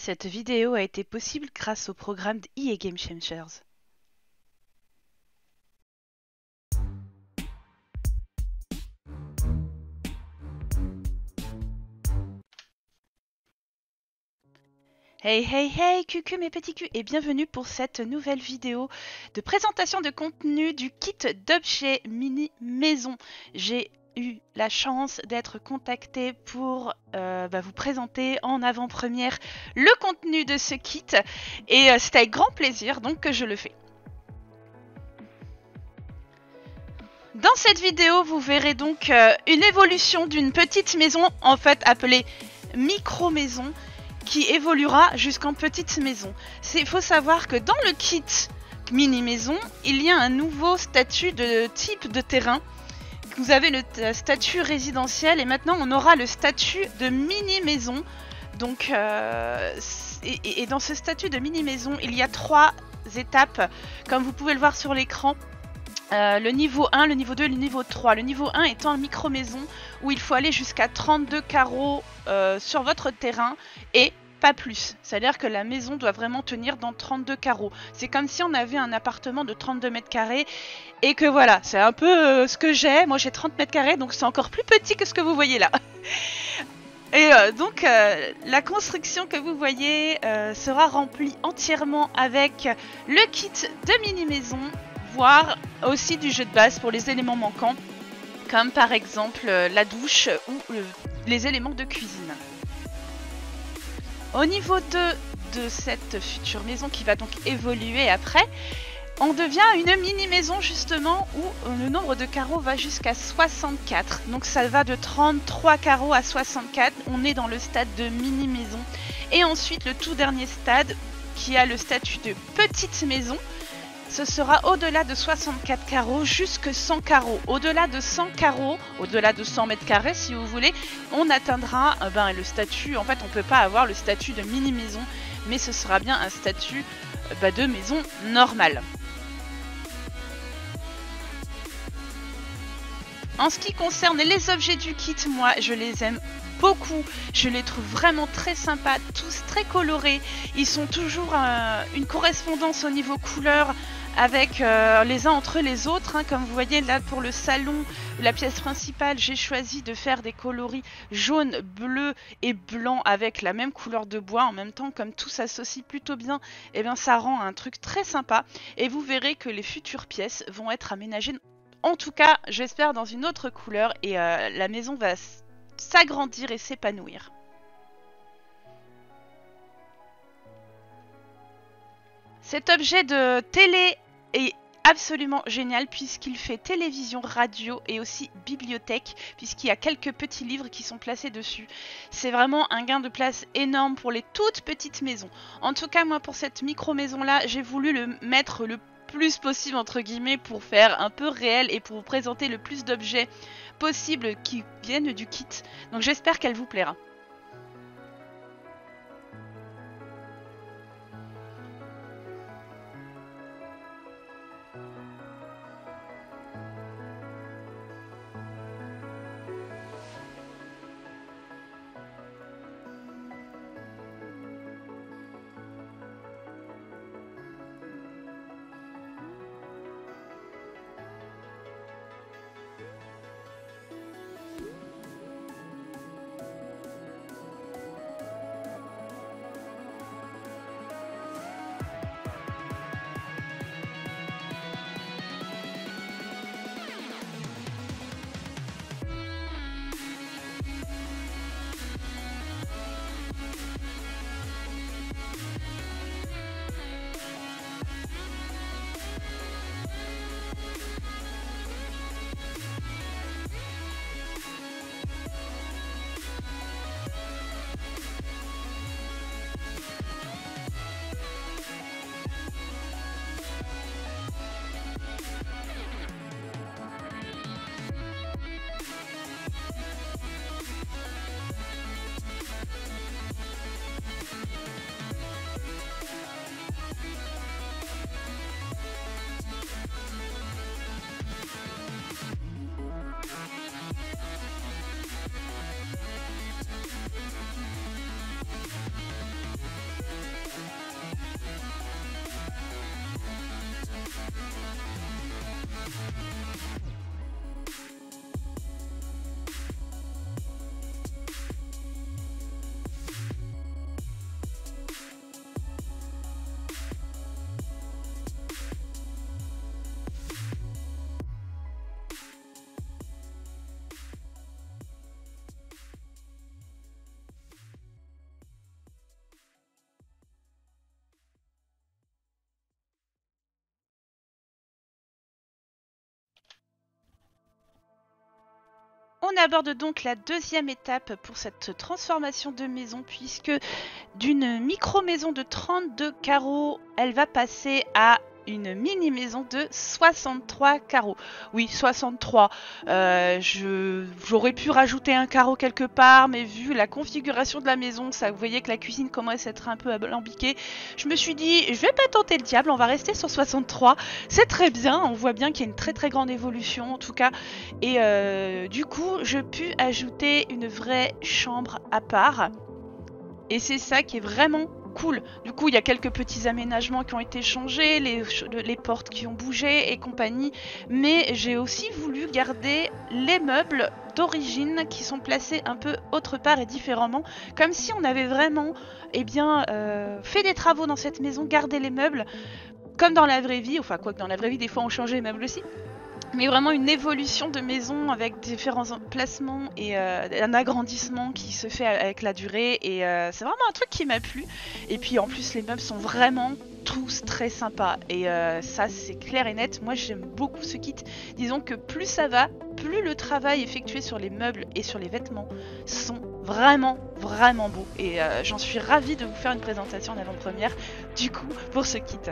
Cette vidéo a été possible grâce au programme d'EA Game Changers. Hey hey hey, cucu mes petits culs, et bienvenue pour cette nouvelle vidéo de présentation de contenu du kit d'objets mini maison. J'ai eu la chance d'être contactée pour vous présenter en avant-première le contenu de ce kit, et c'est avec grand plaisir donc que je le fais. Dans cette vidéo, vous verrez donc une évolution d'une petite maison, en fait appelée micro-maison, qui évoluera jusqu'en petite maison. Il faut savoir que dans le kit mini-maison, il y a un nouveau statut de type de terrain. Vous avez le statut résidentiel et maintenant on aura le statut de mini-maison. Donc, et dans ce statut de mini-maison, il y a 3 étapes, comme vous pouvez le voir sur l'écran. Le niveau 1, le niveau 2 et le niveau 3. Le niveau 1 étant une micro-maison où il faut aller jusqu'à 32 carreaux sur votre terrain et pas plus. C'est-à-dire que la maison doit vraiment tenir dans 32 carreaux. C'est comme si on avait un appartement de 32 mètres carrés et que voilà, c'est un peu ce que j'ai. Moi j'ai 30 mètres carrés donc c'est encore plus petit que ce que vous voyez là. Et donc la construction que vous voyez sera remplie entièrement avec le kit de mini-maison, voire aussi du jeu de base pour les éléments manquants, comme par exemple la douche ou les éléments de cuisine. Au niveau 2 de cette future maison qui va donc évoluer après, on devient une mini-maison justement où le nombre de carreaux va jusqu'à 64. Donc ça va de 33 carreaux à 64. On est dans le stade de mini-maison. Et ensuite le tout dernier stade qui a le statut de petite maison. Ce sera au-delà de 64 carreaux jusque 100 carreaux. Au-delà de 100 carreaux, au-delà de 100 mètres carrés si vous voulez, on atteindra le statut. En fait, on ne peut pas avoir le statut de mini-maison, mais ce sera bien un statut de maison normale. En ce qui concerne les objets du kit, moi je les aime beaucoup, je les trouve vraiment très sympas, tous très colorés. Ils sont toujours une correspondance au niveau couleur avec les uns entre les autres, comme vous voyez là pour le salon, la pièce principale, j'ai choisi de faire des coloris jaune, bleu et blanc avec la même couleur de bois. En même temps, comme tout s'associe plutôt bien, et bien ça rend un truc très sympa. Et vous verrez que les futures pièces vont être aménagées, en tout cas j'espère, dans une autre couleur, et la maison va s'agrandir et s'épanouir. Cet objet de télé est absolument génial puisqu'il fait télévision, radio et aussi bibliothèque, puisqu'il y a quelques petits livres qui sont placés dessus. C'est vraiment un gain de place énorme pour les toutes petites maisons. En tout cas, moi pour cette micro-maison là, j'ai voulu le mettre le plus possible entre guillemets pour faire un peu réel et pour vous présenter le plus d'objets possibles qui viennent du kit. Donc j'espère qu'elle vous plaira. on aborde donc la deuxième étape pour cette transformation de maison, puisque d'une micro-maison de 32 carreaux, elle va passer à une mini-maison de 63 carreaux. Oui, 63. J'aurais pu rajouter un carreau quelque part, mais vu la configuration de la maison, ça, vous voyez que la cuisine commence à être un peu alambiquée. Je me suis dit, je vais pas tenter le diable, on va rester sur 63. C'est très bien, on voit bien qu'il y a une très très grande évolution en tout cas. Et du coup, je pu ajouter une vraie chambre à part. Et c'est ça qui est vraiment cool. Du coup, il y a quelques petits aménagements qui ont été changés, les portes qui ont bougé et compagnie. Mais j'ai aussi voulu garder les meubles d'origine qui sont placés un peu autre part et différemment. Comme si on avait vraiment fait des travaux dans cette maison, gardé les meubles. Comme dans la vraie vie, enfin quoi que dans la vraie vie, des fois on changeait les meubles aussi. Mais vraiment une évolution de maison avec différents emplacements et un agrandissement qui se fait avec la durée. Et c'est vraiment un truc qui m'a plu. Et puis en plus, les meubles sont vraiment tous très sympas. Et ça, c'est clair et net. Moi, j'aime beaucoup ce kit. Disons que plus ça va, plus le travail effectué sur les meubles et sur les vêtements sont vraiment, vraiment beaux. Et j'en suis ravie de vous faire une présentation en avant-première, du coup, pour ce kit.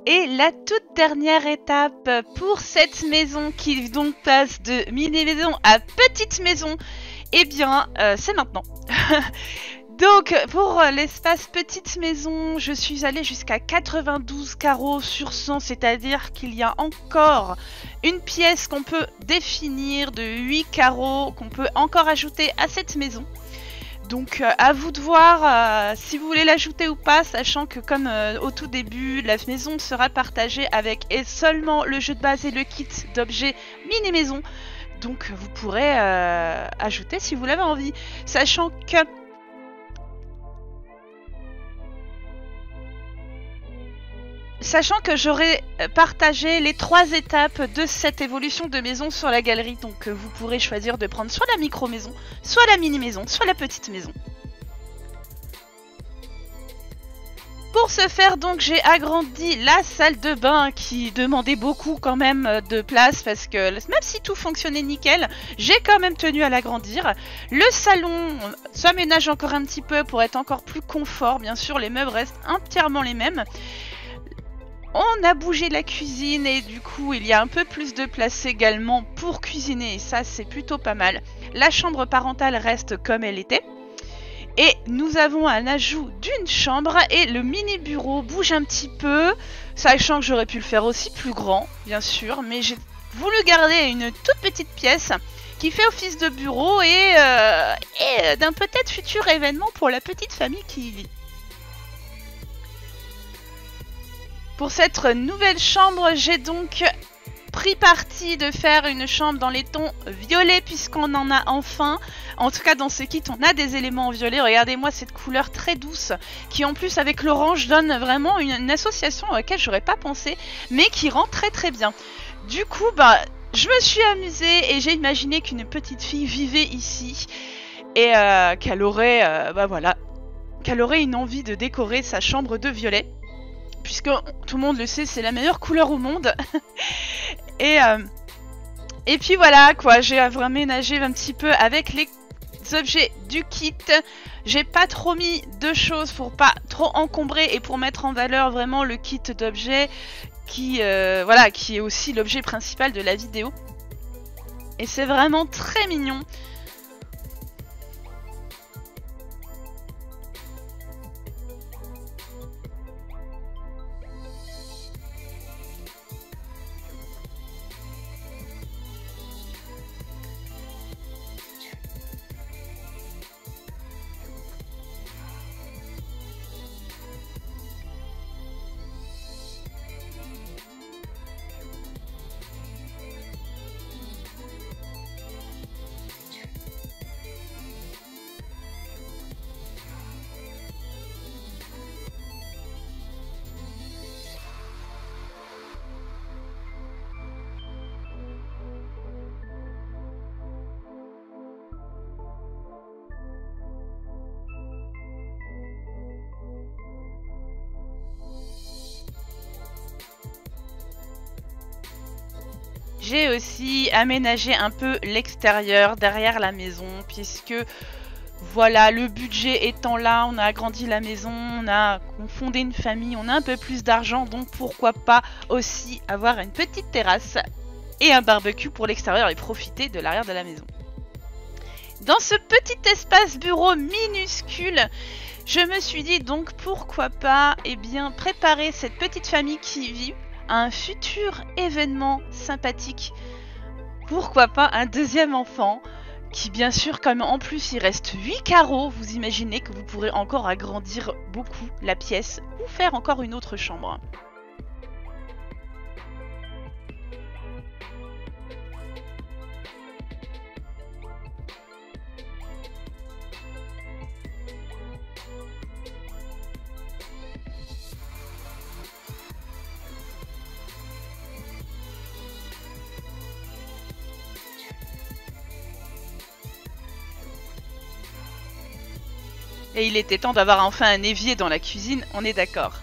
Et la toute dernière étape pour cette maison qui donc passe de mini-maison à petite maison, eh bien c'est maintenant. Donc pour l'espace petite maison, je suis allée jusqu'à 92 carreaux sur 100, c'est-à-dire qu'il y a encore une pièce qu'on peut définir de 8 carreaux qu'on peut encore ajouter à cette maison. Donc à vous de voir si vous voulez l'ajouter ou pas, sachant que comme au tout début, la maison sera partagée avec seulement le jeu de base et le kit d'objets mini-maison. Donc vous pourrez ajouter si vous l'avez envie, sachant j'aurai partagé les 3 étapes de cette évolution de maison sur la galerie, donc vous pourrez choisir de prendre soit la micro-maison, soit la mini-maison, soit la petite maison. Pour ce faire, donc, j'ai agrandi la salle de bain qui demandait beaucoup quand même de place parce que même si tout fonctionnait nickel, j'ai quand même tenu à l'agrandir. Le salon s'aménage encore un petit peu pour être encore plus confort. Bien sûr, les meubles restent entièrement les mêmes. On a bougé la cuisine et du coup il y a un peu plus de place également pour cuisiner et ça c'est plutôt pas mal. La chambre parentale reste comme elle était. Et nous avons un ajout d'une chambre et le mini bureau bouge un petit peu, sachant que j'aurais pu le faire aussi plus grand bien sûr, mais j'ai voulu garder une toute petite pièce qui fait office de bureau et d'un peut-être futur événement pour la petite famille qui y vit. Pour cette nouvelle chambre, j'ai donc pris parti de faire une chambre dans les tons violets puisqu'on en a enfin. En tout cas dans ce kit on a des éléments violets. Regardez-moi cette couleur très douce qui en plus avec l'orange donne vraiment une association à laquelle j'aurais pas pensé mais qui rend très très bien. Du coup je me suis amusée et j'ai imaginé qu'une petite fille vivait ici et qu'elle aurait qu'elle aurait une envie de décorer sa chambre de violet. Puisque tout le monde le sait, c'est la meilleure couleur au monde. et puis voilà quoi, j'ai aménagé un petit peu avec les objets du kit. J'ai pas trop mis de choses pour pas trop encombrer et pour mettre en valeur vraiment le kit d'objets qui est aussi l'objet principal de la vidéo. Et c'est vraiment très mignon. J'ai aussi aménagé un peu l'extérieur derrière la maison puisque voilà, le budget étant là, on a agrandi la maison, on a fondé une famille, on a un peu plus d'argent, donc pourquoi pas aussi avoir une petite terrasse et un barbecue pour l'extérieur et profiter de l'arrière de la maison. Dans ce petit espace bureau minuscule, je me suis dit donc pourquoi pas préparer cette petite famille qui vit à un futur événement sympathique. Pourquoi pas un deuxième enfant qui bien sûr comme en plus il reste 8 carreaux, vous imaginez que vous pourrez encore agrandir beaucoup la pièce ou faire encore une autre chambre. Et il était temps d'avoir enfin un évier dans la cuisine, on est d'accord.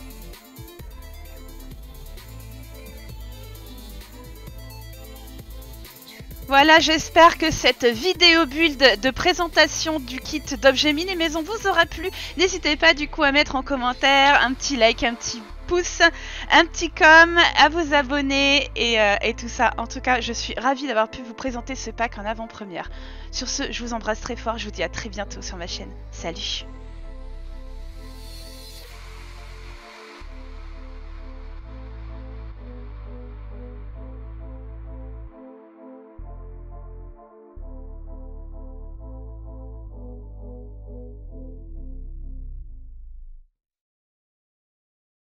Voilà, j'espère que cette vidéo build de présentation du kit d'objets mini maison vous aura plu. N'hésitez pas du coup à mettre en commentaire un petit like, un petit pouce, un petit com, à vous abonner et tout ça. En tout cas, je suis ravie d'avoir pu vous présenter ce pack en avant-première. Sur ce, je vous embrasse très fort, je vous dis à très bientôt sur ma chaîne. Salut!